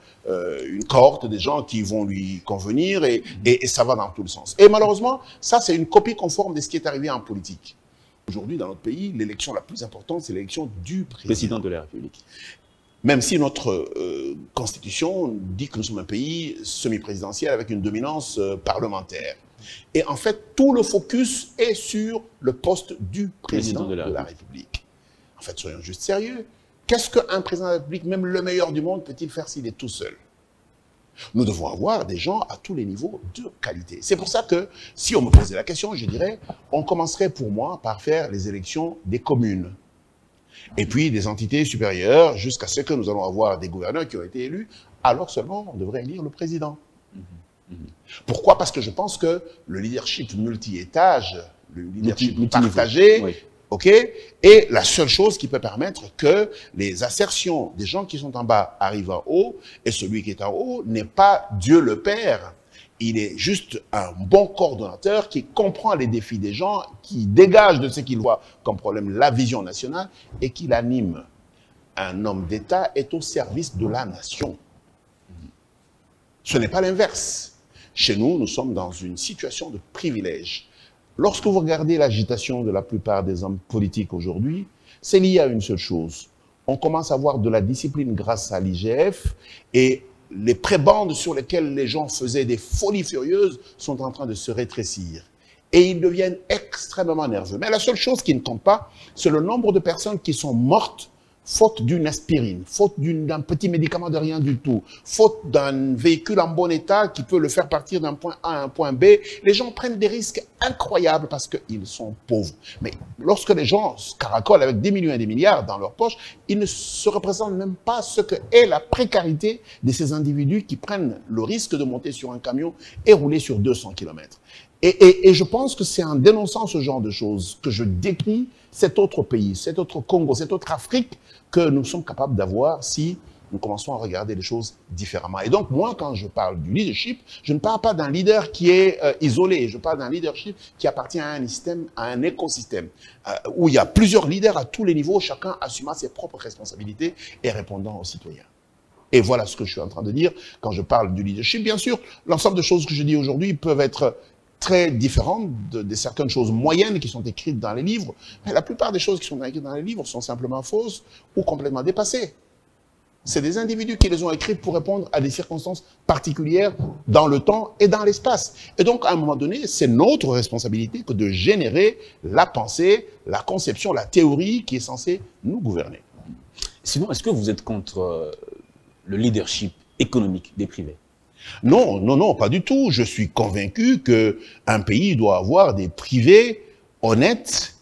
cohorte des gens qui vont lui convenir et ça va dans tout le sens. Et malheureusement, ça c'est une copie conforme de ce qui est arrivé en politique. Aujourd'hui, dans notre pays, l'élection la plus importante, c'est l'élection du président De la République. Même si notre constitution dit que nous sommes un pays semi-présidentiel avec une dominance parlementaire. Et en fait, tout le focus est sur le poste du président de la République. En fait, soyons juste sérieux. Qu'est-ce qu'un président de la République, même le meilleur du monde, peut-il faire s'il est tout seul? Nous devons avoir des gens à tous les niveaux de qualité. C'est pour ça que, si on me posait la question, je dirais, on commencerait pour moi par faire les élections des communes. Et puis des entités supérieures, jusqu'à ce que nous allons avoir des gouverneurs qui ont été élus, alors seulement on devrait élire le président. Pourquoi? Parce que je pense que le leadership multi-étage, le leadership partagé, oui. OK, est la seule chose qui peut permettre que les assertions des gens qui sont en bas arrivent en haut, et celui qui est en haut n'est pas Dieu le Père. Il est juste un bon coordonnateur qui comprend les défis des gens, qui dégage de ce qu'il voit comme problème la vision nationale et qui l'anime. Un homme d'État est au service de la nation. Ce n'est pas l'inverse. Chez nous, nous sommes dans une situation de privilège. Lorsque vous regardez l'agitation de la plupart des hommes politiques aujourd'hui, c'est lié à une seule chose. On commence à avoir de la discipline grâce à l'IGF et les prébendes sur lesquelles les gens faisaient des folies furieuses sont en train de se rétrécir. Et ils deviennent extrêmement nerveux. Mais la seule chose qui ne compte pas, c'est le nombre de personnes qui sont mortes faute d'une aspirine, faute d'un petit médicament de rien du tout, faute d'un véhicule en bon état qui peut le faire partir d'un point A à un point B. Les gens prennent des risques incroyables parce qu'ils sont pauvres. Mais lorsque les gens caracolent avec des millions et des milliards dans leur poche, ils ne se représentent même pas ce que est la précarité de ces individus qui prennent le risque de monter sur un camion et rouler sur 200 km. Et je pense que c'est en dénonçant ce genre de choses que je décris cet autre pays, cet autre Congo, cette autre Afrique que nous sommes capables d'avoir si nous commençons à regarder les choses différemment. Et donc, moi, quand je parle du leadership, je ne parle pas d'un leader qui est isolé, je parle d'un leadership qui appartient à un système, à un écosystème, où il y a plusieurs leaders à tous les niveaux, chacun assumant ses propres responsabilités et répondant aux citoyens. Et voilà ce que je suis en train de dire quand je parle du leadership. Bien sûr, l'ensemble de choses que je dis aujourd'hui peuvent être très différentes de certaines choses moyennes qui sont écrites dans les livres. Mais la plupart des choses qui sont écrites dans les livres sont simplement fausses ou complètement dépassées. C'est des individus qui les ont écrites pour répondre à des circonstances particulières dans le temps et dans l'espace. Et donc, à un moment donné, c'est notre responsabilité que de générer la pensée, la conception, la théorie qui est censée nous gouverner. Sinon, est-ce que vous êtes contre le leadership économique des privés? Non, non, non, pas du tout. Je suis convaincu qu'un pays doit avoir des privés honnêtes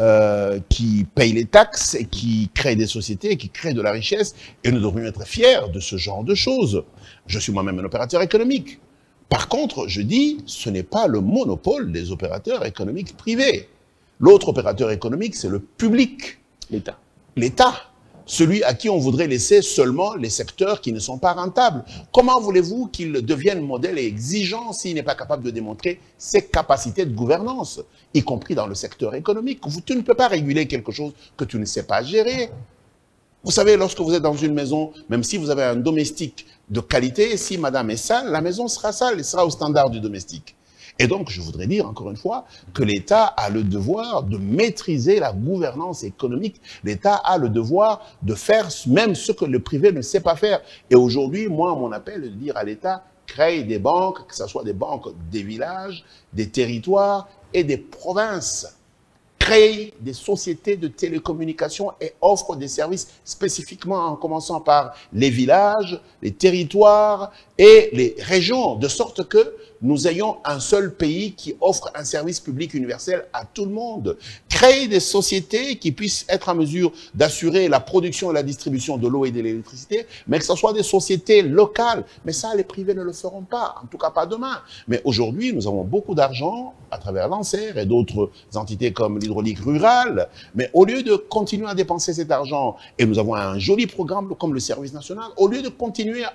qui payent les taxes et qui créent des sociétés, qui créent de la richesse. Et nous devrions être fiers de ce genre de choses. Je suis moi-même un opérateur économique. Par contre, je dis, ce n'est pas le monopole des opérateurs économiques privés. L'autre opérateur économique, c'est le public. L'État. L'État. Celui à qui on voudrait laisser seulement les secteurs qui ne sont pas rentables. Comment voulez-vous qu'il devienne modèle et exigeant s'il n'est pas capable de démontrer ses capacités de gouvernance, y compris dans le secteur économique? Tu ne peux pas réguler quelque chose que tu ne sais pas gérer. Vous savez, lorsque vous êtes dans une maison, même si vous avez un domestique de qualité, si madame est sale, la maison sera sale et sera au standard du domestique. Et donc, je voudrais dire, encore une fois, que l'État a le devoir de maîtriser la gouvernance économique. L'État a le devoir de faire même ce que le privé ne sait pas faire. Et aujourd'hui, moi, mon appel est de dire à l'État, crée des banques, que ce soit des banques des villages, des territoires et des provinces. Crée des sociétés de télécommunications et offre des services spécifiquement en commençant par les villages, les territoires et les régions, de sorte que nous ayons un seul pays qui offre un service public universel à tout le monde. Créer des sociétés qui puissent être en mesure d'assurer la production et la distribution de l'eau et de l'électricité, mais que ce soit des sociétés locales. Mais ça, les privés ne le feront pas, en tout cas pas demain. Mais aujourd'hui, nous avons beaucoup d'argent à travers l'ANSER et d'autres entités comme l'hydraulique rurale. Mais au lieu de continuer à dépenser cet argent, et nous avons un joli programme comme le service national, au lieu de continuer à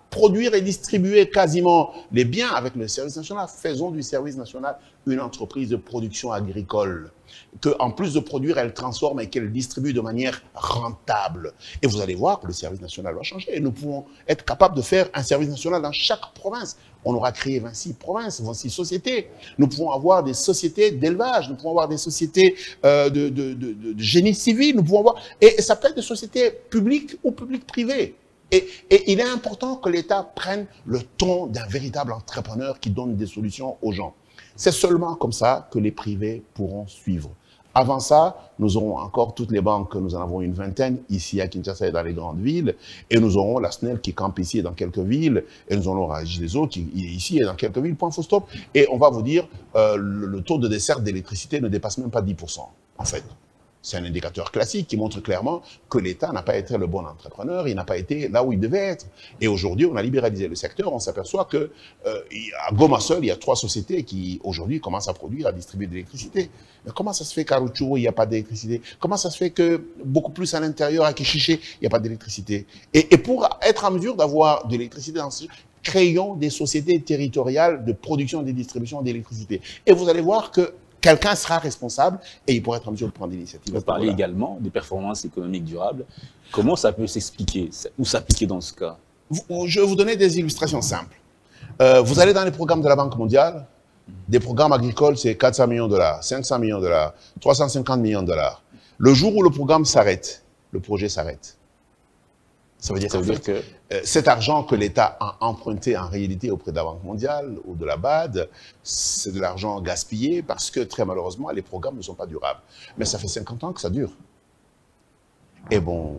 produire et distribuer quasiment les biens avec le service national. Faisons du service national une entreprise de production agricole. Qu'en plus de produire, elle transforme et qu'elle distribue de manière rentable. Et vous allez voir que le service national va changer. Et nous pouvons être capables de faire un service national dans chaque province. On aura créé 26 provinces, 26 sociétés. Nous pouvons avoir des sociétés d'élevage, nous pouvons avoir des sociétés de génie civil, nous pouvons avoir... Et ça peut être des sociétés publiques ou publiques-privées. Et il est important que l'État prenne le ton d'un véritable entrepreneur qui donne des solutions aux gens. C'est seulement comme ça que les privés pourront suivre. Avant ça, nous aurons encore toutes les banques, nous en avons une vingtaine, ici à Kinshasa et dans les grandes villes, et nous aurons la SNEL qui campe ici et dans quelques villes, et nous aurons la Régideso qui est ici et dans quelques villes, point full stop, et on va vous dire, le taux de desserte d'électricité ne dépasse même pas 10%, en fait. C'est un indicateur classique qui montre clairement que l'État n'a pas été le bon entrepreneur, il n'a pas été là où il devait être. Et aujourd'hui, on a libéralisé le secteur, on s'aperçoit que à Goma seul, il y a 3 sociétés qui aujourd'hui commencent à produire, à distribuer de l'électricité. Mais comment ça se fait qu'à Rutshuru, il n'y a pas d'électricité? Comment ça se fait que beaucoup plus à l'intérieur, à Kishiché, il n'y a pas d'électricité? Et pour être en mesure d'avoir de l'électricité dans ce... créons des sociétés territoriales de production et de distribution d'électricité. Et vous allez voir que quelqu'un sera responsable et il pourra être en mesure de prendre l'initiative. Vous parlez également des performances économiques durables. Comment ça peut s'expliquer ou s'appliquer dans ce cas? Je vais vous donner des illustrations simples. Vous allez dans les programmes de la Banque mondiale, des programmes agricoles, c'est 400 millions de dollars, 500 millions de dollars, 350 millions de dollars. Le jour où le programme s'arrête, le projet s'arrête. Ça veut dire que cet argent que l'État a emprunté en réalité auprès de la Banque mondiale ou de la BAD, c'est de l'argent gaspillé parce que très malheureusement, les programmes ne sont pas durables. Mais ça fait 50 ans que ça dure. Et bon,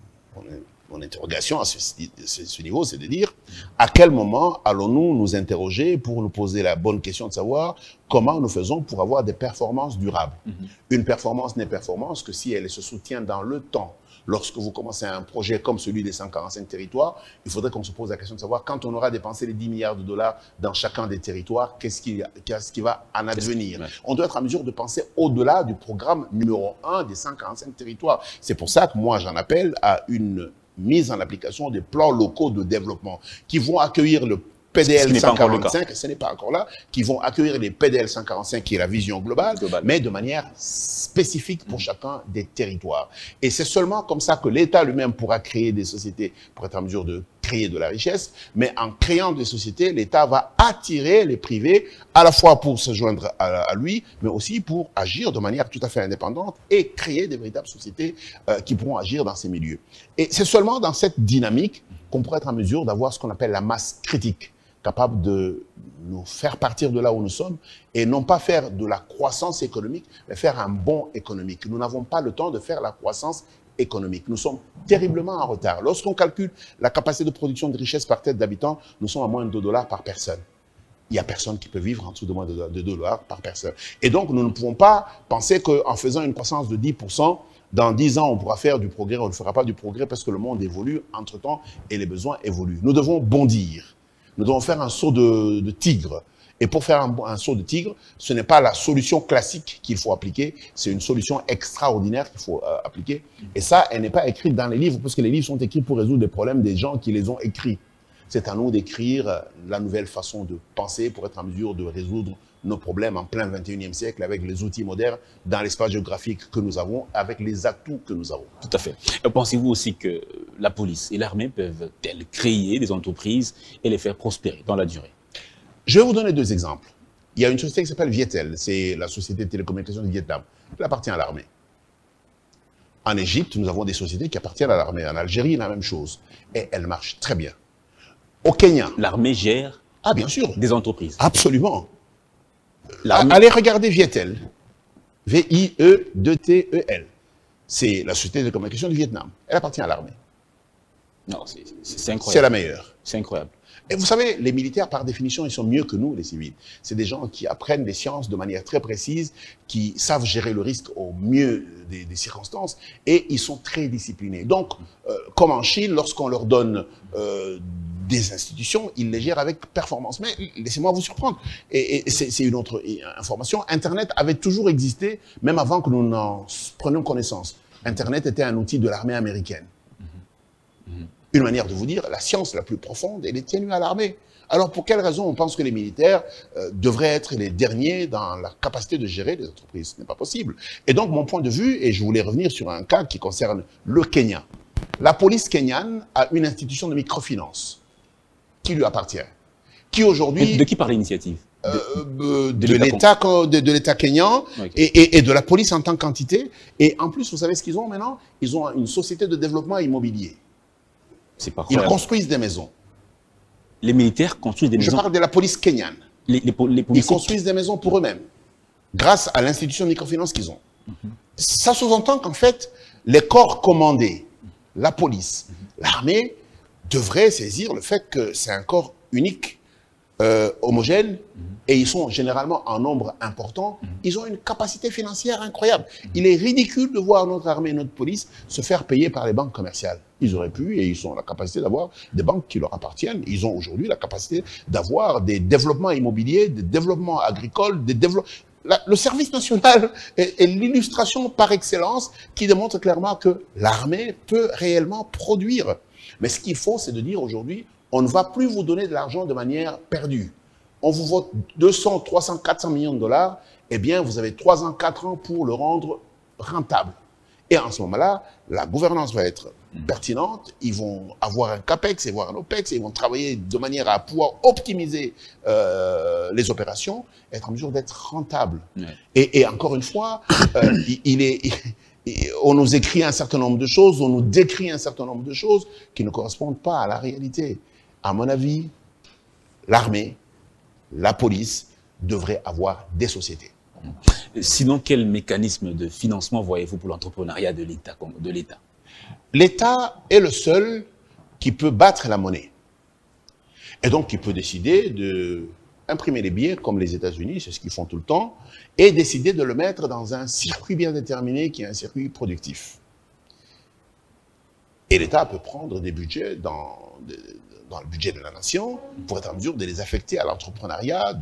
mon interrogation à ce niveau, c'est de dire à quel moment allons-nous nous interroger pour nous poser la bonne question de savoir comment nous faisons pour avoir des performances durables. Une performance n'est performance que si elle se soutient dans le temps. Lorsque vous commencez un projet comme celui des 145 territoires, il faudrait qu'on se pose la question de savoir quand on aura dépensé les 10 milliards de dollars dans chacun des territoires, qu'est-ce qui va en advenir. On doit être en mesure de penser au-delà du programme numéro 1 des 145 territoires. C'est pour ça que moi, j'en appelle à une mise en application des plans locaux de développement qui vont accueillir le PDL 145, ce n'est pas encore là, qui vont accueillir les PDL 145 qui est la vision globale, mais de manière spécifique pour chacun des territoires. Et c'est seulement comme ça que l'État lui-même pourra créer des sociétés pour être en mesure de créer de la richesse, mais en créant des sociétés, l'État va attirer les privés à la fois pour se joindre à lui, mais aussi pour agir de manière tout à fait indépendante et créer des véritables sociétés qui pourront agir dans ces milieux. Et c'est seulement dans cette dynamique qu'on pourrait être en mesure d'avoir ce qu'on appelle la masse critique, capable de nous faire partir de là où nous sommes et non pas faire de la croissance économique, mais faire un bond économique. Nous n'avons pas le temps de faire la croissance économique. Nous sommes terriblement en retard. Lorsqu'on calcule la capacité de production de richesse par tête d'habitant, nous sommes à moins de 2 dollars par personne. Il n'y a personne qui peut vivre en dessous de moins de 2 dollars par personne. Et donc, nous ne pouvons pas penser qu'en faisant une croissance de 10%, dans 10 ans, on pourra faire du progrès, on ne fera pas du progrès parce que le monde évolue entre-temps et les besoins évoluent. Nous devons bondir. Nous devons faire un saut de tigre. Et pour faire un saut de tigre, ce n'est pas la solution classique qu'il faut appliquer, c'est une solution extraordinaire qu'il faut appliquer. Et ça, elle n'est pas écrite dans les livres, parce que les livres sont écrits pour résoudre les problèmes des gens qui les ont écrits. C'est à nous d'écrire la nouvelle façon de penser pour être en mesure de résoudre nos problèmes en plein 21e siècle avec les outils modernes dans l'espace géographique que nous avons, avec les atouts que nous avons. Tout à fait. Pensez-vous aussi que la police et l'armée peuvent-elles créer des entreprises et les faire prospérer dans la durée? Je vais vous donner 2 exemples. Il y a une société qui s'appelle Vietel, c'est la société de télécommunications du Vietnam. Elle appartient à l'armée. En Égypte, nous avons des sociétés qui appartiennent à l'armée. En Algérie, la même chose. Et elle marche très bien. Au Kenya. L'armée gère bien sûr. Des entreprises. Absolument. Allez regarder Vietel. V-I-E-2-T-E-L. C'est la société de communication du Vietnam. Elle appartient à l'armée. Non, c'est incroyable. C'est la meilleure. C'est incroyable. Et vous savez, les militaires, par définition, ils sont mieux que nous, les civils. C'est des gens qui apprennent les sciences de manière très précise, qui savent gérer le risque au mieux des circonstances, et ils sont très disciplinés. Donc, comme en Chine, lorsqu'on leur donne des institutions, ils les gèrent avec performance. Mais laissez-moi vous surprendre. Et c'est une autre information. Internet avait toujours existé, même avant que nous n'en prenions connaissance. Internet était un outil de l'armée américaine. Une manière de vous dire, la science la plus profonde, elle est tenue à l'armée. Alors, pour quelle raison on pense que les militaires devraient être les derniers dans la capacité de gérer les entreprises? Ce n'est pas possible. Et donc, mon point de vue, et je voulais revenir sur un cas qui concerne le Kenya. La police kenyane a une institution de microfinance qui lui appartient. Qui aujourd'hui... De qui parle l'initiative? De l'État kényan, okay. Et de la police en tant qu'entité. Et en plus, vous savez ce qu'ils ont maintenant? Ils ont une société de développement immobilier. Ils construisent des maisons. Les militaires construisent des maisons? Je parle de la police kenyane. Ils construisent des maisons pour eux-mêmes, grâce à l'institution de microfinance qu'ils ont. Ça sous-entend qu'en fait, les corps commandés, la police, l'armée, devraient saisir le fait que c'est un corps unique, homogène, et ils sont généralement en nombre important. Ils ont une capacité financière incroyable. Il est ridicule de voir notre armée et notre police se faire payer par les banques commerciales. Ils auraient pu, et ils ont la capacité d'avoir des banques qui leur appartiennent. Ils ont aujourd'hui la capacité d'avoir des développements immobiliers, des développements agricoles, le service national est l'illustration par excellence qui démontre clairement que l'armée peut réellement produire. Mais ce qu'il faut, c'est de dire aujourd'hui, on ne va plus vous donner de l'argent de manière perdue. On vous vote 200, 300, 400 millions de dollars, eh bien, vous avez 3 ans, 4 ans pour le rendre rentable. Et en ce moment-là, la gouvernance va être pertinente, ils vont avoir un CAPEX et voir un OPEX, et ils vont travailler de manière à pouvoir optimiser les opérations, être en mesure d'être rentable. Ouais. Et encore une fois, on nous écrit un certain nombre de choses, on nous décrit un certain nombre de choses qui ne correspondent pas à la réalité. À mon avis, l'armée, la police devraient avoir des sociétés. Sinon, quel mécanisme de financement voyez-vous pour l'entrepreneuriat de l'État? L'État est le seul qui peut battre la monnaie. Et donc, qui peut décider d'imprimer les billets comme les États-Unis, c'est ce qu'ils font tout le temps, et décider de le mettre dans un circuit bien déterminé qui est un circuit productif. Et l'État peut prendre des budgets dans le budget de la nation pour être en mesure de les affecter à l'entrepreneuriat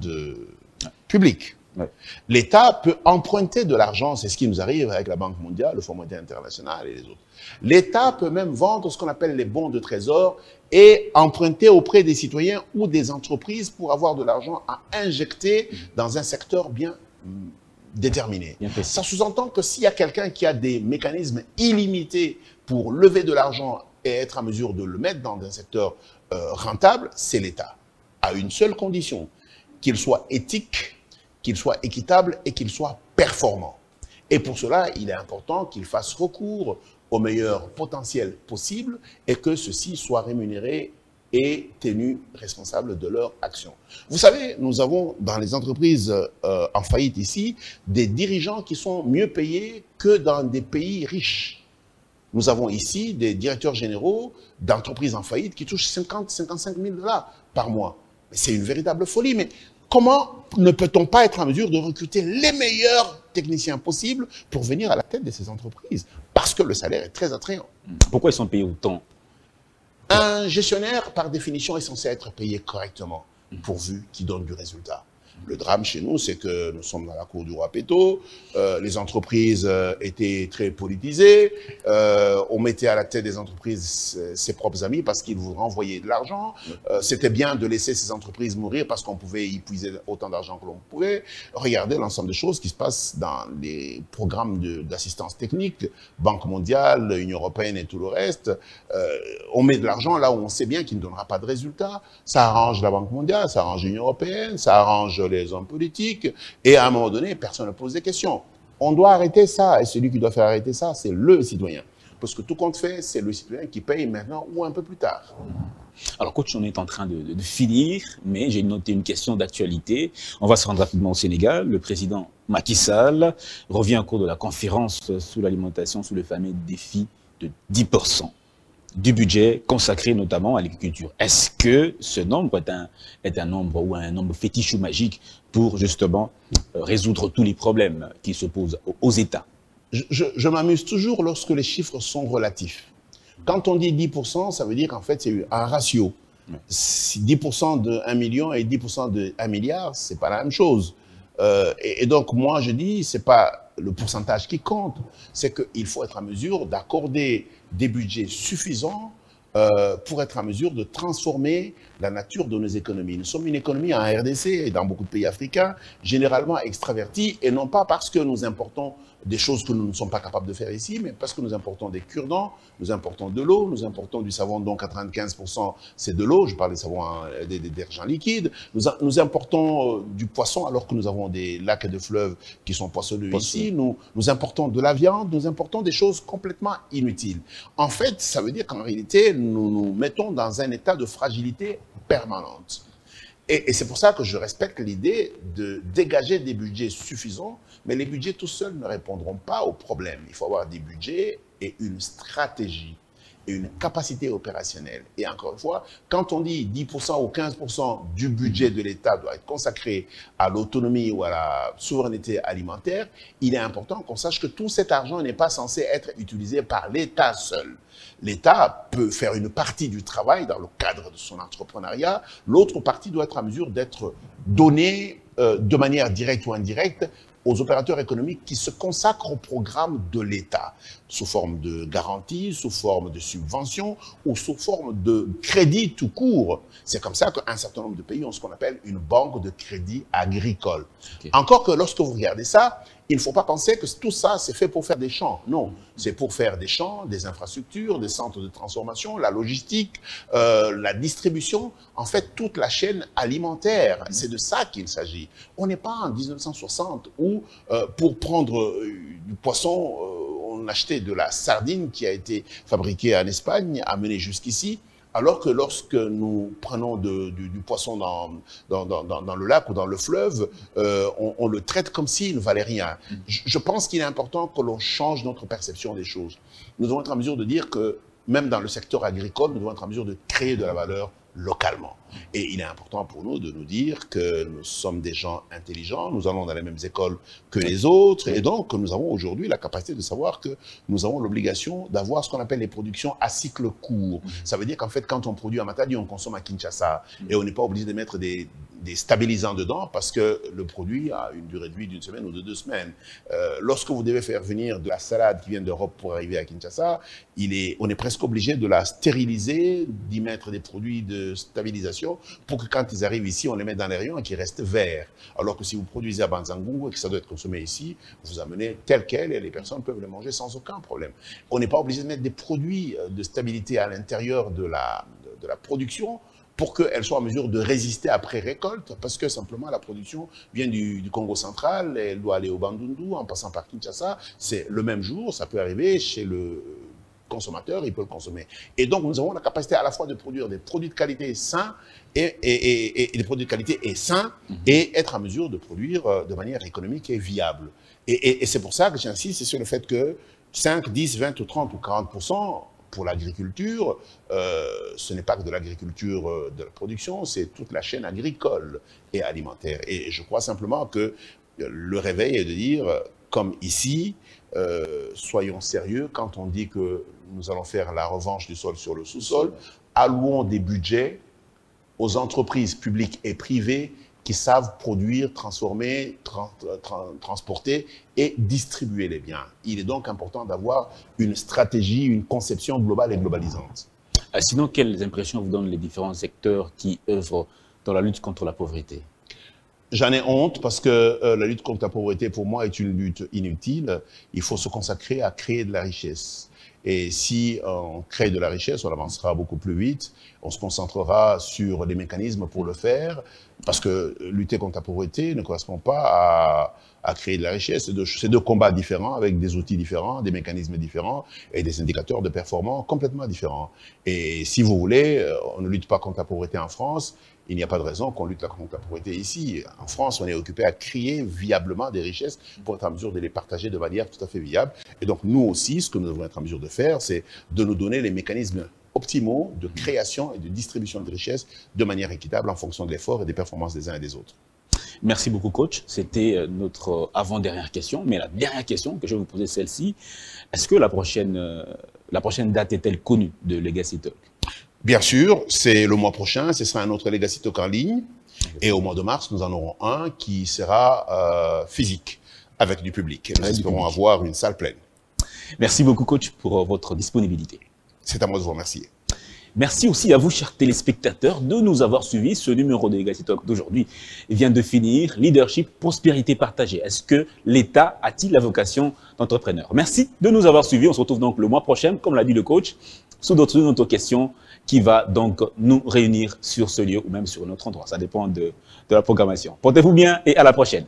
public. Ouais. L'État peut emprunter de l'argent, c'est ce qui nous arrive avec la Banque mondiale, le Fonds monétaire international et les autres. L'État peut même vendre ce qu'on appelle les bons de trésor et emprunter auprès des citoyens ou des entreprises pour avoir de l'argent à injecter dans un secteur bien déterminé. Ça sous-entend que s'il y a quelqu'un qui a des mécanismes illimités pour lever de l'argent et être en mesure de le mettre dans un secteur rentable, c'est l'État. À une seule condition, qu'il soit éthique, qu'il soit équitable et qu'il soit performant. Et pour cela, il est important qu'il fasse recours au meilleur potentiel possible et que ceux-ci soient rémunérés et tenus responsables de leur action. Vous savez, nous avons dans les entreprises en faillite ici, des dirigeants qui sont mieux payés que dans des pays riches. Nous avons ici des directeurs généraux d'entreprises en faillite qui touchent 50, 55 000 $ par mois. C'est une véritable folie, mais comment ne peut-on pas être en mesure de recruter les meilleurs techniciens possibles pour venir à la tête de ces entreprises? Parce que le salaire est très attrayant. Pourquoi ils sont payés autant? Un gestionnaire, par définition, est censé être payé correctement, pourvu qu'il donne du résultat. Le drame chez nous, c'est que nous sommes dans la cour du roi Péto, les entreprises étaient très politisées, on mettait à la tête des entreprises ses propres amis parce qu'ils vous renvoyaient de l'argent, c'était bien de laisser ces entreprises mourir parce qu'on pouvait y puiser autant d'argent que l'on pouvait. Regardez l'ensemble des choses qui se passent dans les programmes d'assistance technique, Banque mondiale, Union européenne et tout le reste. On met de l'argent là où on sait bien qu'il ne donnera pas de résultat. Ça arrange la Banque mondiale, ça arrange l'Union européenne, ça arrange les hommes politiques, et à un moment donné, personne ne pose des questions. On doit arrêter ça, et celui qui doit faire arrêter ça, c'est le citoyen. Parce que tout compte fait, c'est le citoyen qui paye maintenant ou un peu plus tard. Alors, coach, on est en train de finir, mais j'ai noté une question d'actualité. On va se rendre rapidement au Sénégal. Le président Macky Sall revient au cours de la conférence sous l'alimentation, sous le fameux défi de 10% du budget consacré notamment à l'agriculture. Est-ce que ce nombre est un nombre ou un nombre fétiche ou magique pour justement résoudre tous les problèmes qui se posent aux États? Je m'amuse toujours lorsque les chiffres sont relatifs. Quand on dit 10%, ça veut dire qu'en fait c'est un ratio. Si 10% de 1 million et 10% de 1 milliard, c'est pas la même chose. Et donc moi je dis, c'est pas le pourcentage qui compte, c'est qu'il faut être en mesure d'accorder des budgets suffisants pour être en mesure de transformer la nature de nos économies. Nous sommes une économie en RDC et dans beaucoup de pays africains, généralement extravertie, et non pas parce que nous importons des choses que nous ne sommes pas capables de faire ici, mais parce que nous importons des cure-dents, nous importons de l'eau, nous importons du savon dont 95% c'est de l'eau, je parle des savons, des détergents liquides, nous importons du poisson alors que nous avons des lacs et des fleuves qui sont poissonneux ici, nous importons de la viande, nous importons des choses complètement inutiles. En fait, ça veut dire qu'en réalité, nous nous mettons dans un état de fragilité permanente. Et c'est pour ça que je respecte l'idée de dégager des budgets suffisants, mais les budgets tout seuls ne répondront pas aux problèmes. Il faut avoir des budgets et une stratégie et une capacité opérationnelle. Et encore une fois, quand on dit 10% ou 15% du budget de l'État doit être consacré à l'autonomie ou à la souveraineté alimentaire, il est important qu'on sache que tout cet argent n'est pas censé être utilisé par l'État seul. L'État peut faire une partie du travail dans le cadre de son entrepreneuriat, l'autre partie doit être en mesure d'être donnée de manière directe ou indirecte aux opérateurs économiques qui se consacrent au programme de l'État, sous forme de garantie, sous forme de subvention ou sous forme de crédit tout court. C'est comme ça qu'un certain nombre de pays ont ce qu'on appelle une banque de crédit agricole. Okay. Encore que lorsque vous regardez ça, il ne faut pas penser que tout ça, c'est fait pour faire des champs. Non, c'est pour faire des champs, des infrastructures, des centres de transformation, la logistique, la distribution, en fait, toute la chaîne alimentaire. C'est de ça qu'il s'agit. On n'est pas en 1960 où, pour prendre du poisson, on achetait de la sardine qui a été fabriquée en Espagne, amenée jusqu'ici, alors que lorsque nous prenons du poisson dans le lac ou dans le fleuve, on le traite comme s'il ne valait rien. Je pense qu'il est important que l'on change notre perception des choses. Nous devons être en mesure de dire que, même dans le secteur agricole, nous devons être en mesure de créer de la valeur localement. Et il est important pour nous de nous dire que nous sommes des gens intelligents, nous allons dans les mêmes écoles que les autres, et donc que nous avons aujourd'hui la capacité de savoir que nous avons l'obligation d'avoir ce qu'on appelle les productions à cycle court. Ça veut dire qu'en fait, quand on produit à Matadi, on consomme à Kinshasa, et on n'est pas obligé de mettre des stabilisants dedans parce que le produit a une durée de vie d'une semaine ou de 2 semaines. Lorsque vous devez faire venir de la salade qui vient d'Europe pour arriver à Kinshasa, on est presque obligé de la stériliser, d'y mettre des produits de stabilisation pour que quand ils arrivent ici, on les met dans les rayons et qu'ils restent verts. Alors que si vous produisez à Banzangungu et que ça doit être consommé ici, vous amenez tel quel et les personnes peuvent le manger sans aucun problème. On n'est pas obligé de mettre des produits de stabilité à l'intérieur de la production pour qu'elle soit en mesure de résister après récolte, parce que simplement la production vient du Congo central, elle doit aller au Bandundu en passant par Kinshasa, c'est le même jour, ça peut arriver chez le consommateur, il peut le consommer. Et donc nous avons la capacité à la fois de produire des produits de qualité sains et des produits de qualité et sains, et être en mesure de produire de manière économique et viable. Et c'est pour ça que j'insiste sur le fait que 5, 10, 20 ou 30 ou 40% pour l'agriculture, ce n'est pas que de l'agriculture de la production, c'est toute la chaîne agricole et alimentaire. Et je crois simplement que le réveil est de dire, comme ici, soyons sérieux quand on dit que nous allons faire la revanche du sol sur le sous-sol, allouons des budgets aux entreprises publiques et privées qui savent produire, transformer, transporter et distribuer les biens. Il est donc important d'avoir une stratégie, une conception globale et globalisante. Sinon, quelles impressions vous donnent les différents secteurs qui œuvrent dans la lutte contre la pauvreté? J'en ai honte parce que la lutte contre la pauvreté, pour moi, est une lutte inutile. Il faut se consacrer à créer de la richesse. Et si on crée de la richesse, on avancera beaucoup plus vite. On se concentrera sur les mécanismes pour le faire, parce que lutter contre la pauvreté ne correspond pas à créer de la richesse. C'est deux combats différents, avec des outils différents, des mécanismes différents et des indicateurs de performance complètement différents. Et si vous voulez, on ne lutte pas contre la pauvreté en France. Il n'y a pas de raison qu'on lutte contre la pauvreté ici. En France, on est occupé à créer viablement des richesses pour être en mesure de les partager de manière tout à fait viable. Et donc, nous aussi, ce que nous devons être en mesure de faire, c'est de nous donner les mécanismes optimaux de création et de distribution de richesses de manière équitable en fonction de l'effort et des performances des uns et des autres. Merci beaucoup, coach. C'était notre avant-dernière question. Mais la dernière question que je vais vous poser, celle-ci, est-ce que la prochaine date est-elle connue de Legacy Talk? Bien sûr, c'est le mois prochain, ce sera un autre Legacy Talk en ligne. Et au mois de mars, nous en aurons un qui sera physique, avec du public. Nous espérons avoir une salle pleine. Merci beaucoup, coach, pour votre disponibilité. C'est à moi de vous remercier. Merci aussi à vous, chers téléspectateurs, de nous avoir suivis. Ce numéro de Legacy Talk d'aujourd'hui vient de finir. Leadership, prospérité partagée. Est-ce que l'État a-t-il la vocation d'entrepreneur? Merci de nous avoir suivis. On se retrouve donc le mois prochain, comme l'a dit le coach, sous d'autres questions qui va donc nous réunir sur ce lieu ou même sur notre endroit. Ça dépend de la programmation. Portez-vous bien et à la prochaine.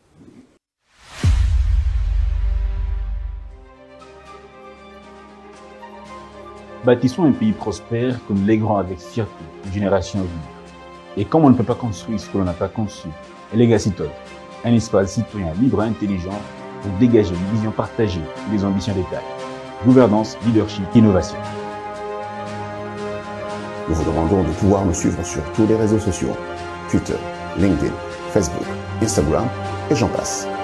Bâtissons un pays prospère que nous léguerons avec fierté une génération à venir. Et comme on ne peut pas construire ce que l'on n'a pas conçu, Legacy Talk, un espace citoyen libre et intelligent pour dégager une vision partagée et des ambitions d'état. Gouvernance, leadership, innovation. Nous vous demandons de pouvoir nous suivre sur tous les réseaux sociaux, Twitter, LinkedIn, Facebook, Instagram et j'en passe.